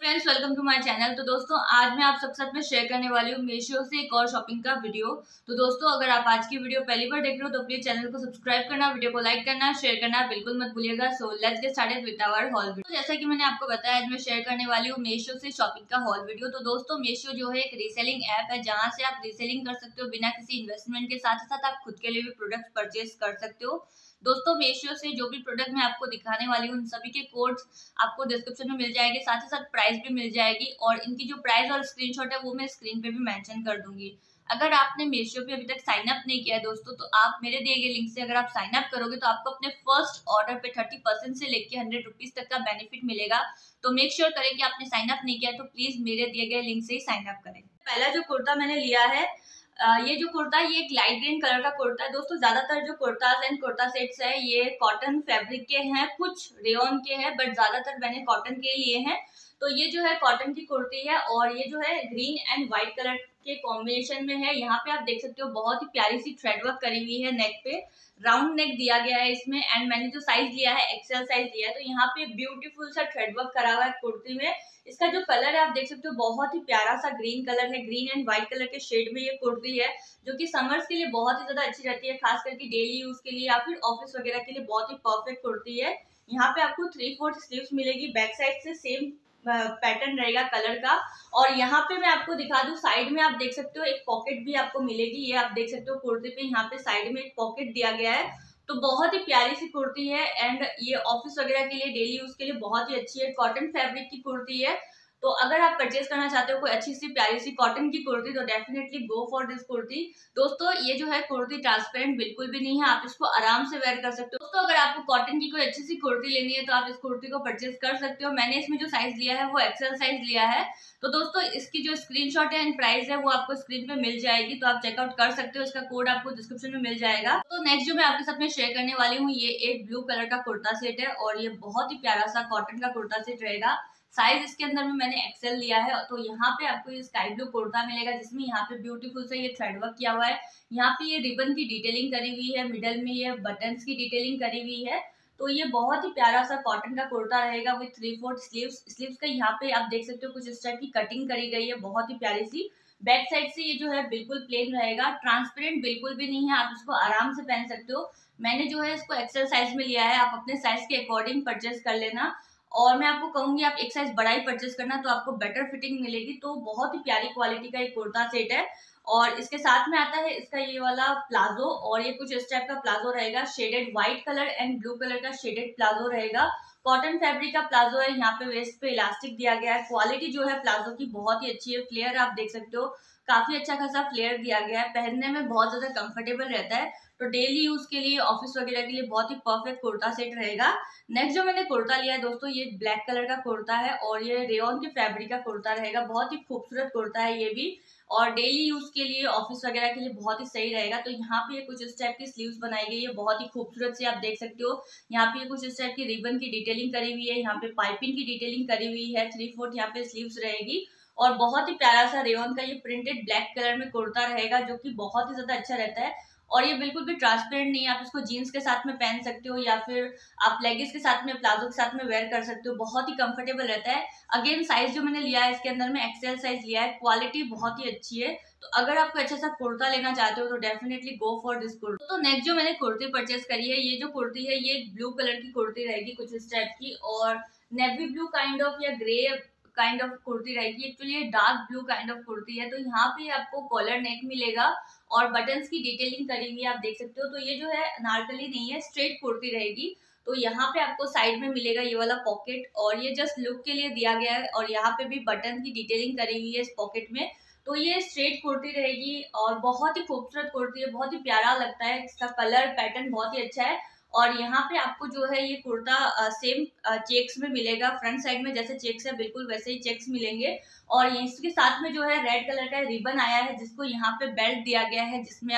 Friends, welcome to my channel. तो दोस्तों, आज मैं आप सबके साथ में शेयर करने वाली हूँ मीशो से एक और शॉपिंग का वीडियो। तो दोस्तों, अगर आप आज की वीडियो पहली बार देख रहे हो तो प्लीज चैनल को सब्सक्राइब करना, वीडियो को लाइक करना, शेयर करना बिल्कुल मत भूलिएगा। So let's get started with our haul video. जैसा कि मैंने आपको बताया, आज मैं शेयर करने वाली हूँ मीशो से शॉपिंग का हॉल वीडियो। तो दोस्तों, मीशो जो है एक रीसेलिंग ऐप है जहाँ से आप रीसेलिंग कर सकते हो बिना किसी इन्वेस्टमेंट के। साथ ही साथ आप खुद के लिए भी प्रोडक्ट परचेज कर सकते हो। दोस्तों, मीशो से जो भी प्रोडक्ट मैं आपको दिखाने वाली हूँ उन सभी के कोड्स आपको डिस्क्रिप्शन में मिल जाएंगे, साथ ही साथ प्राइस भी मिल जाएगी। और इनकी जो प्राइस और स्क्रीनशॉट है वो मैं स्क्रीन पे भी मेंशन कर दूंगी। अगर आपने मीशो पे अभी तक साइन अप नहीं किया है दोस्तों, तो आप मेरे दिए गए लिंक से अगर आप साइन अप करोगे तो आपको अपने फर्स्ट ऑर्डर पे 30% से लेके 100 रुपीज तक का बेनिफिट मिलेगा। तो मेक श्योर करें कि आपने साइन अप नहीं किया है तो प्लीज मेरे दिए गए लिंक से ही साइन अप करें। पहला जो कुर्ता मैंने लिया है, ये जो कुर्ता है ये एक लाइट ग्रीन कलर का कुर्ता है। दोस्तों, ज्यादातर जो कुर्ताज एंड कुर्ता सेट्स है ये कॉटन फैब्रिक के हैं, कुछ रेयन के हैं, बट ज्यादातर मैंने कॉटन के लिए हैं। तो ये जो है कॉटन की कुर्ती है और ये जो है ग्रीन एंड व्हाइट कलर के कॉम्बिनेशन में है। यहाँ पे आप देख सकते हो बहुत ही प्यारी सी थ्रेड वर्क करी हुई है, नेक पे राउंड नेक दिया गया है इसमें। एंड मैंने जो साइज लिया है एक्सेल साइज लिया है। तो यहाँ पे ब्यूटीफुल सा थ्रेड वर्क करा हुआ है कुर्ती में। इसका जो कलर है आप देख सकते हो बहुत ही प्यारा सा ग्रीन कलर है, ग्रीन एंड व्हाइट कलर के शेड में ये कुर्ती है, जो कि समर्स के लिए बहुत ही ज्यादा अच्छी रहती है, खास करके डेली यूज के लिए या फिर ऑफिस वगैरह के लिए बहुत ही परफेक्ट कुर्ती है। यहाँ पे आपको 3/4 स्लीव्स मिलेगी, बैक साइड से सेम पैटर्न रहेगा कलर का। और यहाँ पे मैं आपको दिखा दूं, साइड में आप देख सकते हो एक पॉकेट भी आपको मिलेगी। ये आप देख सकते हो कुर्ती पे यहाँ पे साइड में एक पॉकेट दिया गया है। तो बहुत ही प्यारी सी कुर्ती है एंड ये ऑफिस वगैरह के लिए, डेली यूज के लिए बहुत ही अच्छी है। कॉटन फैब्रिक की कुर्ती है। तो अगर आप परचेज करना चाहते हो कोई अच्छी सी प्यारी सी कॉटन की कुर्ती तो definitely go for this kurti. दोस्तों, ये जो है कुर्ती ट्रांसपेरेंट बिल्कुल भी नहीं है, आप इसको आराम से वेयर कर सकते हो। दोस्तों, अगर आपको कॉटन की कोई अच्छी सी कुर्ती लेनी है तो आप इस कुर्ती को परचेज कर सकते हो। मैंने इसमें जो साइज लिया है वो एक्सेल साइज लिया है। तो दोस्तों, इसकी जो स्क्रीनशॉट है एंड प्राइस है वो आपको स्क्रीन पे मिल जाएगी, तो आप चेकआउट कर सकते हो। इसका कोड आपको डिस्क्रिप्शन में मिल जाएगा। तो नेक्स्ट जो मैं आपके साथ में शेयर करने वाली हूँ ये एक ब्लू कलर का कुर्ता सेट है और ये बहुत ही प्यारा सा कॉटन का कुर्ता सेट रहेगा। साइज इसके अंदर में मैंने एक्सेल लिया है। तो यहाँ पे आपको ये स्काई ब्लू कुर्ता मिलेगा जिसमें यहाँ पे ब्यूटीफुल से ये थ्रेड वर्क किया हुआ है। यहाँ पे ये रिबन की डिटेलिंग करी हुई है, मिडल में ये बटन्स की डिटेलिंग करी हुई है। तो ये बहुत ही प्यारा सा कॉटन का कुर्ता रहेगा विथ 3/4 स्लीव्स का यहाँ पे आप देख सकते हो कुछ इस टाइप की कटिंग करी गई है, बहुत ही प्यारी सी। बैक साइड से ये जो है बिल्कुल प्लेन रहेगा, ट्रांसपेरेंट बिल्कुल भी नहीं है, आप इसको आराम से पहन सकते हो। मैंने जो है इसको एक्सेल साइज में लिया है, आप अपने साइज के अकॉर्डिंग परचेज कर लेना। और मैं आपको कहूंगी आप एक साइज बड़ा ही परचेज करना तो आपको बेटर फिटिंग मिलेगी। तो बहुत ही प्यारी क्वालिटी का एक कुर्ता सेट है। और इसके साथ में आता है इसका ये वाला प्लाजो, और ये कुछ इस टाइप का प्लाजो रहेगा, shaded white colour and blue colour का शेडेड प्लाजो रहेगा। कॉटन फैब्रिक का प्लाजो है, यहाँ पे वेस्ट पे इलास्टिक दिया गया है। क्वालिटी जो है प्लाजो की बहुत ही अच्छी है, फ्लेयर आप देख सकते हो काफी अच्छा खासा फ्लेयर दिया गया है, पहनने में बहुत ज्यादा कंफर्टेबल रहता है। तो डेली यूज के लिए, ऑफिस वगैरह के लिए बहुत ही परफेक्ट कुर्ता सेट रहेगा। नेक्स्ट जो मैंने कुर्ता लिया है दोस्तों, ये ब्लैक कलर का कुर्ता है और ये रेयन के फैब्रिक का कुर्ता रहेगा। बहुत ही खूबसूरत कुर्ता है ये भी, और डेली यूज के लिए, ऑफिस वगैरह के लिए बहुत ही सही रहेगा। तो यहाँ पे कुछ इस टाइप की स्लीव्स बनाई गई है, बहुत ही खूबसूरत से आप देख सकते हो। यहाँ पे कुछ इस टाइप की रिबन की डिटेलिंग करी हुई है, यहाँ पे पाइपिंग की डिटेलिंग करी हुई है, 3/4 यहाँ पे स्लीव्स रहेगी। और बहुत ही प्यारा सा रेयन का ये प्रिंटेड ब्लैक कलर में कुर्ता रहेगा, जो कि बहुत ही ज्यादा अच्छा रहता है। और ये बिल्कुल भी ट्रांसपेरेंट नहीं है, आप इसको जीन्स के साथ में पहन सकते हो या फिर आप लेगिंग्स के साथ में, प्लाजो के साथ में वेयर कर सकते हो, बहुत ही कंफर्टेबल रहता है। अगेन साइज जो मैंने लिया है इसके अंदर में एक्सेल साइज लिया है, क्वालिटी बहुत ही अच्छी है। तो अगर आपको अच्छा सा कुर्ता लेना चाहते हो तो definitely go for this kurta. तो नेक्स्ट जो मैंने कुर्ती परचेस करी है, ये जो कुर्ती है ये ब्लू कलर की कुर्ती रहेगी कुछ इस टाइप की, और नेवी ब्लू काइंड ऑफ या ग्रे काइंड ऑफ कुर्ती रहेगी। एक्चुअली ये dark blue kind of kurti है। तो यहाँ पे आपको कॉलर नेक मिलेगा और बटन्स की डिटेलिंग करी हुई है, आप देख सकते हो। तो ये जो है अनारकली नहीं है, स्ट्रेट कुर्ती रहेगी। तो यहाँ पे आपको साइड में मिलेगा ये वाला पॉकेट, और ये जस्ट लुक के लिए दिया गया है, और यहाँ पे भी बटन की डिटेलिंग करी हुई है इस पॉकेट में। तो ये स्ट्रेट कुर्ती रहेगी और बहुत ही खूबसूरत कुर्ती है, बहुत ही प्यारा लगता है, इसका कलर पैटर्न बहुत ही अच्छा है। और यहाँ पे आपको जो है ये कुर्ता सेम चेक्स में मिलेगा, फ्रंट साइड में जैसे चेक्स है बिल्कुल वैसे ही चेक्स मिलेंगे। और इसके साथ में जो है रेड कलर का रिबन आया है, जिसको यहाँ पे बेल्ट दिया गया है, जिसमें आप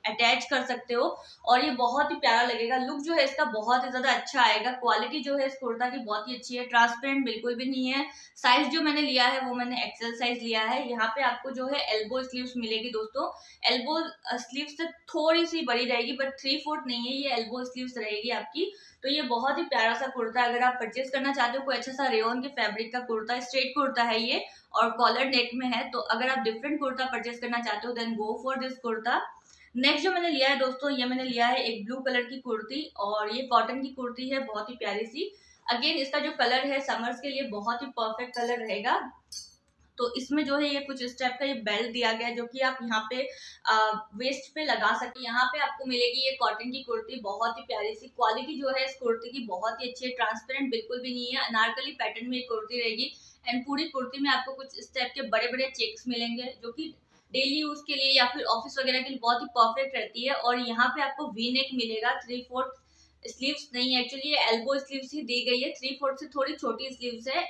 अटैच कर सकते हो और ये बहुत ही प्यारा लगेगा। लुक जो है इसका बहुत ही ज्यादा अच्छा आएगा। क्वालिटी जो है इस कुर्ता की बहुत ही अच्छी है, ट्रांसपेरेंट बिल्कुल भी नहीं है। साइज जो मैंने लिया है वो मैंने एक्सेल साइज लिया है। यहाँ पे आपको जो है एल्बो स्लीव्स मिलेगी दोस्तों। एल्बो स्लीव से थोड़ी सी बड़ी रहेगी बट 3/4 नहीं है, ये एल्बो स्लीव्स रहेगी आपकी। तो ये बहुत ही प्यारा सा कुर्ता, अगर आप परचेज करना चाहते हो कोई अच्छा सा रेयन के फैब्रिक का कुर्ता, स्ट्रेट कुर्ता है ये और कॉलर नेक में है, तो अगर आप डिफरेंट कुर्ता परचेज करना चाहते हो then go for this kurta. Next जो मैंने लिया है दोस्तों, ये मैंने लिया है एक ब्लू कलर की कुर्ती और ये कॉटन की कुर्ती है, बहुत ही प्यारी सी। अगेन इसका जो कलर है समर्स के लिए बहुत ही परफेक्ट कलर रहेगा। तो इसमें जो है ये कुछ इस टाइप का ये बेल्ट दिया गया है जो कि आप यहाँ पे वेस्ट पे लगा सकते हैं। यहाँ पे आपको मिलेगी ये कॉटन की कुर्ती, बहुत ही प्यारी सी। क्वालिटी जो है इस कुर्ती की बहुत ही अच्छी है, ट्रांसपेरेंट बिल्कुल भी नहीं है। अनारकली पैटर्न में ये कुर्ती रहेगी एंड पूरी कुर्ती में आपको कुछ इस टाइप के बड़े बड़े चेक्स मिलेंगे जो कि डेली यूज के लिए या फिर ऑफिस वगैरह के लिए बहुत ही परफेक्ट रहती है। और यहाँ पे आपको वी नेक मिलेगा, 3/4 स्लीव्स नहीं है, एक्चुअली ये एल्बो स्लीव्स ही दी गई है। 3/4 से थोड़ी छोटी स्लीव्स है,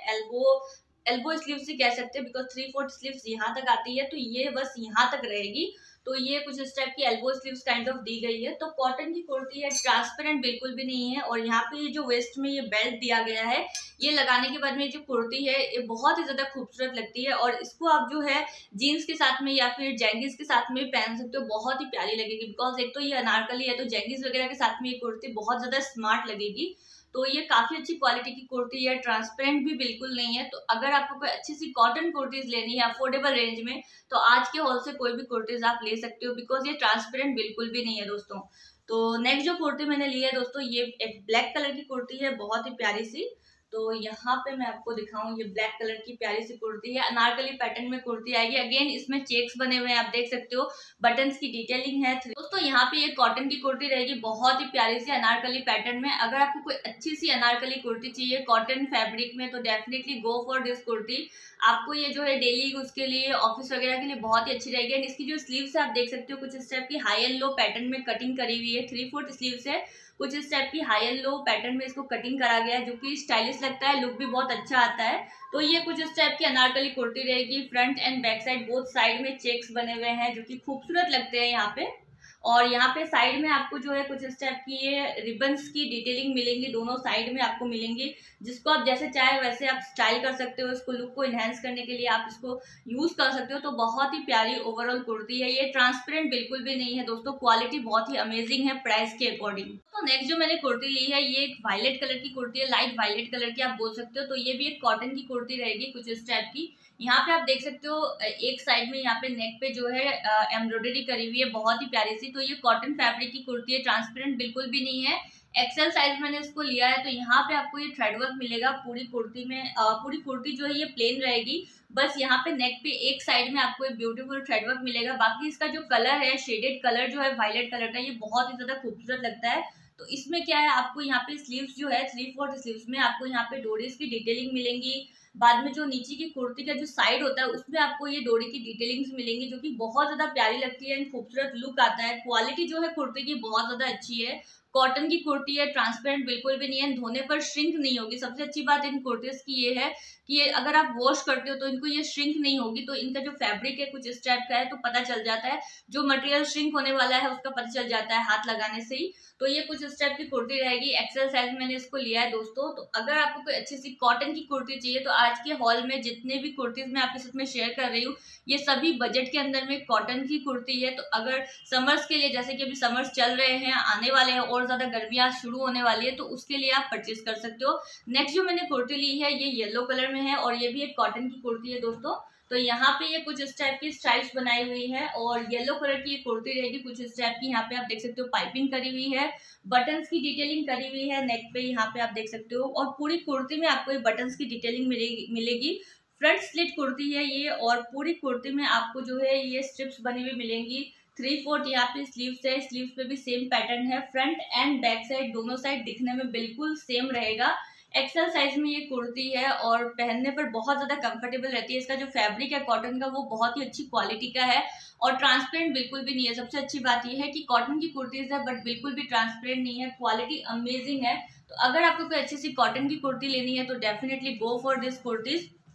एल्बो स्लीव से कह सकते हैं बिकॉज 3/4 स्लीव्स यहाँ तक आती है, तो ये बस यहाँ तक रहेगी। तो ये कुछ इस टाइप की एल्बो स्लीव्स काइंड ऑफ दी गई है। तो कॉटन की कुर्ती है, ट्रांसपेरेंट बिल्कुल भी नहीं है। और यहाँ पे ये जो वेस्ट में ये बेल्ट दिया गया है, ये लगाने के बाद में जो कुर्ती है ये बहुत ही ज्यादा खूबसूरत लगती है और इसको आप जो है जीन्स के साथ में या फिर जैंगिस के साथ में पहन सकते हो, बहुत ही प्यारी लगेगी। बिकॉज एक तो ये अनारकली है तो जैंगिस वगैरह के साथ में ये कुर्ती बहुत ज्यादा स्मार्ट लगेगी। तो ये काफी अच्छी क्वालिटी की कुर्ती है, ट्रांसपेरेंट भी बिल्कुल नहीं है। तो अगर आपको कोई अच्छी सी कॉटन कुर्तीज लेनी है अफोर्डेबल रेंज में, तो आज के हॉल से कोई भी कुर्तीज आप ले सकते हो बिकॉज ये ट्रांसपेरेंट बिल्कुल भी नहीं है दोस्तों। तो नेक्स्ट जो कुर्ती मैंने ली है दोस्तों, ये एक ब्लैक कलर की कुर्ती है, बहुत ही प्यारी सी। तो यहाँ पे मैं आपको दिखाऊं, ये ब्लैक कलर की प्यारी सी कुर्ती है, अनारकली पैटर्न में कुर्ती आएगी। अगेन इसमें चेक्स बने हुए हैं, आप देख सकते हो, बटन्स की डिटेलिंग है दोस्तों। यहाँ पे ये कॉटन की कुर्ती रहेगी, बहुत ही प्यारी सी अनारकली पैटर्न में। अगर आपको कोई अच्छी सी अनारकली कुर्ती चाहिए कॉटन फैब्रिक में तो definitely go for this kurti. आपको ये जो है डेली यूज के लिए, ऑफिस वगैरह के लिए बहुत ही अच्छी रहेगी। एंड इसकी जो स्लीव्स है आप देख सकते हो, कुछ इस टाइप की हाई एंड लो पैटर्न में कटिंग करी हुई है। 3/4 स्लीव्स है, कुछ इस टाइप की हाई एंड लो पैटर्न में इसको कटिंग करा गया है जो कि स्टाइलिश लगता है, लुक भी बहुत अच्छा आता है। तो ये कुछ इस टाइप की अनारकली कुर्ती रहेगी। Front and back side both side में चेक्स बने हुए हैं जो कि खूबसूरत लगते हैं यहाँ पे। और यहाँ पे साइड में आपको जो है कुछ इस टाइप की ये रिबन्स की डिटेलिंग मिलेंगी, दोनों साइड में आपको मिलेंगी, जिसको आप जैसे चाहे वैसे आप स्टाइल कर सकते हो। इसको लुक को इनहेंस करने के लिए आप इसको यूज कर सकते हो। तो बहुत ही प्यारी ओवरऑल कुर्ती है, ये ट्रांसपेरेंट बिल्कुल भी नहीं है दोस्तों, क्वालिटी बहुत ही अमेजिंग है प्राइस के अकॉर्डिंग। तो नेक्स्ट जो मैंने कुर्ती ली है ये एक वायलेट कलर की कुर्ती है, लाइट वायलेट कलर की आप बोल सकते हो। तो ये भी एक कॉटन की कुर्ती रहेगी कुछ इस टाइप की। यहाँ पे आप देख सकते हो एक साइड में यहाँ पे नेक पे जो है एम्ब्रॉयडरी करी हुई है, बहुत ही प्यारी सी। तो ये कॉटन फैब्रिक की कुर्ती है, ट्रांसपेरेंट बिल्कुल भी नहीं है। एक्सेल साइज मैंने इसको लिया है। तो यहाँ पे आपको ये थ्रेड वर्क मिलेगा पूरी कुर्ती में। पूरी कुर्ती जो है ये प्लेन रहेगी, बस यहाँ पे नेक पे एक साइड में आपको एक ब्यूटीफुल थ्रेड वर्क मिलेगा। बाकी इसका जो कलर है, शेडेड कलर जो है वायलेट कलर का, ये बहुत ही ज्यादा खूबसूरत लगता है। तो इसमें क्या है, आपको यहाँ पे स्लीव्स जो है 3/4 स्लीव्स में आपको यहाँ पे डोरीज की डिटेलिंग मिलेंगी। बाद में जो नीचे की कुर्ती का जो साइड होता है उसमें आपको ये डोरी की डिटेलिंग्स मिलेंगी जो कि बहुत ज्यादा प्यारी लगती है एंड खूबसूरत लुक आता है। क्वालिटी जो है कुर्ती की बहुत ज्यादा अच्छी है, कॉटन की कुर्ती है, ट्रांसपेरेंट बिल्कुल भी नहीं है, धोने पर श्रिंक नहीं होगी। सबसे अच्छी बात इन कुर्तीज की ये है कि ये अगर आप वॉश करते हो तो इनको ये श्रिंक नहीं होगी। तो इनका जो फैब्रिक है कुछ इस टाइप का है, तो पता चल जाता है जो मटेरियल श्रिंक होने वाला है उसका पता चल जाता है हाथ लगाने से ही। तो ये कुछ इस टाइप की कुर्ती रहेगी, एक्सेल साइज मैंने इसको लिया है दोस्तों। तो अगर आपको कोई अच्छी सी कॉटन की कुर्ती चाहिए तो आज के हॉल में जितने भी कुर्तीज मैं आपके साथ में शेयर कर रही हूँ ये सभी बजट के अंदर में कॉटन की कुर्ती है। तो अगर समर्स के लिए, जैसे कि अभी समर्स चल रहे हैं, आने वाले हैं और ज्यादा गर्मियां शुरू होने वाली है, तो उसके लिए आप परचेज कर सकते हो। नेक्स्ट जो मैंने कुर्ती ली है ये येलो कलर में है और ये भी एक कॉटन की कुर्ती है दोस्तों। तो यहाँ पे ये कुछ इस टाइप की स्ट्राइप्स बनाई हुई है और येलो कलर की ये कुर्ती रहेगी कुछ इस टाइप की। यहाँ पे आप देख सकते हो पाइपिंग करी हुई है, बटन्स की डिटेलिंग करी हुई है नेक पे, यहाँ पे आप देख सकते हो। और पूरी कुर्ती में आपको ये बटन्स की डिटेलिंग मिलेगी। फ्रंट स्लिट कुर्ती है ये और पूरी कुर्ती में आपको जो है ये स्ट्रिप्स बनी हुई मिलेंगी। 3/4 यहाँ पे स्लीव्स है, स्लीव्स पे भी सेम पैटर्न है। फ्रंट एंड बैक साइड दोनों साइड दिखने में बिल्कुल सेम रहेगा। एक्सेल साइज में ये कुर्ती है और पहनने पर बहुत ज्यादा कंफर्टेबल रहती है। इसका जो फैब्रिक है कॉटन का वो बहुत ही अच्छी क्वालिटी का है और ट्रांसपेरेंट बिल्कुल भी नहीं है। सबसे अच्छी बात यह है कि कॉटन की कुर्तीज है बट बिल्कुल भी ट्रांसपेरेंट नहीं है, क्वालिटी अमेजिंग है। तो अगर आपको कोई अच्छी सी कॉटन की कुर्ती लेनी है तो definitely go for this kurtis.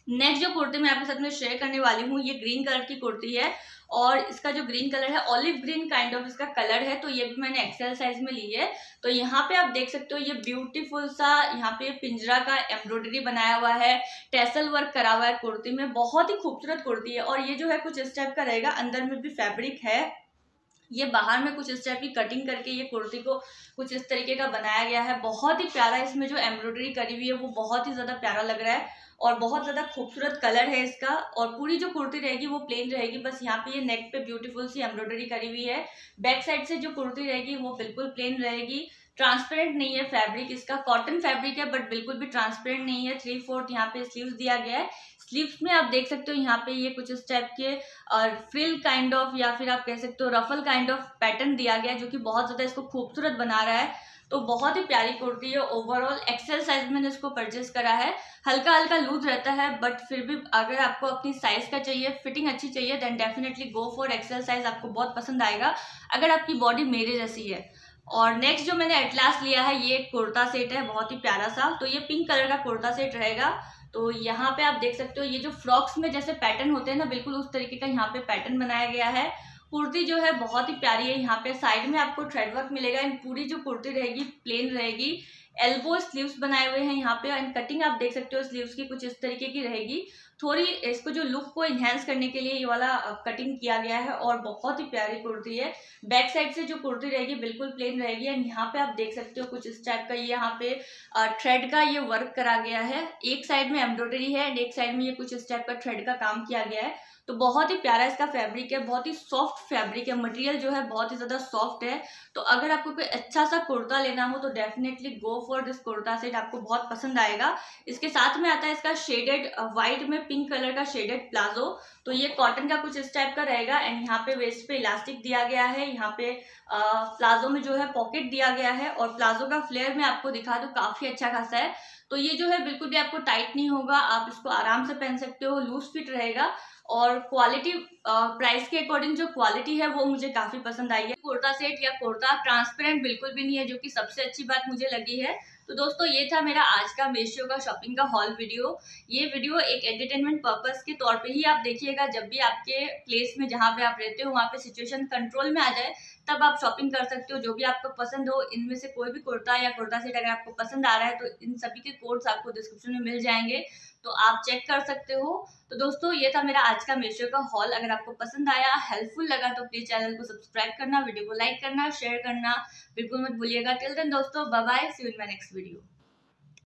Next जो कुर्ती मैं आपके साथ में शेयर करने वाली हूँ, ये ग्रीन कलर की कुर्ती है और इसका जो ग्रीन कलर है ऑलिव ग्रीन काइंड ऑफ इसका कलर है। तो ये भी मैंने एक्सेल साइज में ली है। तो यहाँ पे आप देख सकते हो ये ब्यूटीफुल सा यहाँ पे पिंजरा का एम्ब्रॉयडरी बनाया हुआ है, टेसल वर्क करा हुआ है कुर्ती में। बहुत ही खूबसूरत कुर्ती है और ये जो है कुछ इस टाइप का रहेगा, अंदर में भी फैब्रिक है। ये बाहर में कुछ इस टाइप की कटिंग करके ये कुर्ती को कुछ इस तरीके का बनाया गया है। बहुत ही प्यारा इसमें जो एम्ब्रॉयडरी करी हुई है वो बहुत ही ज्यादा प्यारा लग रहा है और बहुत ज्यादा खूबसूरत कलर है इसका। और पूरी जो कुर्ती रहेगी वो प्लेन रहेगी, बस यहाँ पे ये नेक पे ब्यूटीफुल सी एम्ब्रॉयडरी करी हुई है। बैक साइड से जो कुर्ती रहेगी वो बिल्कुल प्लेन रहेगी। ट्रांसपेरेंट नहीं है फैब्रिक, इसका कॉटन फैब्रिक है बट बिल्कुल भी ट्रांसपेरेंट नहीं है। 3/4 यहाँ पे स्लीव्स दिया गया है। स्लीव्स में आप देख सकते हो यहाँ पे ये कुछ इस टाइप के फ्रिल काइंड ऑफ या फिर आप कह सकते हो रफल काइंड ऑफ पैटर्न दिया गया है, जो कि बहुत ज्यादा इसको खूबसूरत बना रहा है। तो बहुत ही प्यारी कुर्ती है। ओवरऑल एक्सेल साइज मैंने इसको परचेस करा है। हल्का हल्का लूज रहता है बट फिर भी अगर आपको अपनी साइज का चाहिए, फिटिंग अच्छी चाहिए, then definitely go for XL size, आपको बहुत पसंद आएगा अगर आपकी बॉडी मेरे जैसी है। और नेक्स्ट जो मैंने एटलास लिया है ये कुर्ता सेट है, बहुत ही प्यारा सा। तो ये पिंक कलर का कुर्ता सेट रहेगा। तो यहाँ पे आप देख सकते हो ये जो फ्रॉक्स में जैसे पैटर्न होते हैं ना, बिल्कुल उस तरीके का यहाँ पे पैटर्न बनाया गया है। कुर्ती जो है बहुत ही प्यारी है। यहाँ पे साइड में आपको थ्रेड वर्क मिलेगा। इन पूरी जो कुर्ती रहेगी प्लेन रहेगी। एल्बो स्लीव्स बनाए हुए हैं यहाँ पे एंड कटिंग आप देख सकते हो स्लीव्स की कुछ इस तरीके की रहेगी। थोड़ी इसको जो लुक को इन्हेंस करने के लिए ये वाला कटिंग किया गया है और बहुत ही प्यारी कुर्ती है। बैक साइड से जो कुर्ती रहेगी बिल्कुल प्लेन रहेगी एंड यहाँ पे आप देख सकते हो कुछ इस टाइप का ये यहाँ पे थ्रेड का ये वर्क करा गया है। एक साइड में एम्ब्रॉयडरी है एंड एक साइड में ये कुछ इस टाइप का थ्रेड का काम किया गया है। तो बहुत ही प्यारा इसका फैब्रिक है, बहुत ही सॉफ्ट फैब्रिक है, मटेरियल जो है बहुत ही ज्यादा सॉफ्ट है। तो अगर आपको कोई अच्छा सा कुर्ता लेना हो तो definitely go for this kurta set, आपको बहुत पसंद आएगा। इसके साथ में आता है इसका शेडेड व्हाइट में पिंक कलर का शेडेड प्लाजो। तो ये कॉटन का कुछ इस टाइप का रहेगा एंड यहाँ पे वेस्ट पे इलास्टिक दिया गया है। यहाँ पे प्लाजो में जो है पॉकेट दिया गया है और प्लाजो का फ्लेयर में आपको दिखा दो काफी अच्छा खासा है। तो ये जो है बिल्कुल भी आपको टाइट नहीं होगा, आप इसको आराम से पहन सकते हो, लूज फिट रहेगा। और क्वालिटी प्राइस के अकॉर्डिंग जो क्वालिटी है वो मुझे काफी पसंद आई है। कुर्ता सेट या कुर्ता ट्रांसपेरेंट बिल्कुल भी नहीं है, जो कि सबसे अच्छी बात मुझे लगी है। तो दोस्तों ये था मेरा आज का मीशो का शॉपिंग का हॉल वीडियो। ये वीडियो एक एंटरटेनमेंट पर्पस के तौर पे ही आप देखिएगा। जब भी आपके प्लेस में जहाँ पे आप रहते हो वहाँ पे सिचुएशन कंट्रोल में आ जाए तब आप शॉपिंग कर सकते हो। जो भी आपको पसंद हो, इनमें से कोई भी कुर्ता या कुर्ता सेट अगर आपको पसंद आ रहा है तो इन सभी के कोड्स आपको डिस्क्रिप्शन में मिल जाएंगे, तो आप चेक कर सकते हो। तो दोस्तों ये था मेरा आज का मीशो का हॉल। अगर आपको पसंद आया, हेल्पफुल लगा तो प्लीज चैनल को सब्सक्राइब करना, वीडियो को लाइक करना, शेयर करना बिल्कुल मत भूलिएगा। टिल देन दोस्तों bye bye, see you in my next video.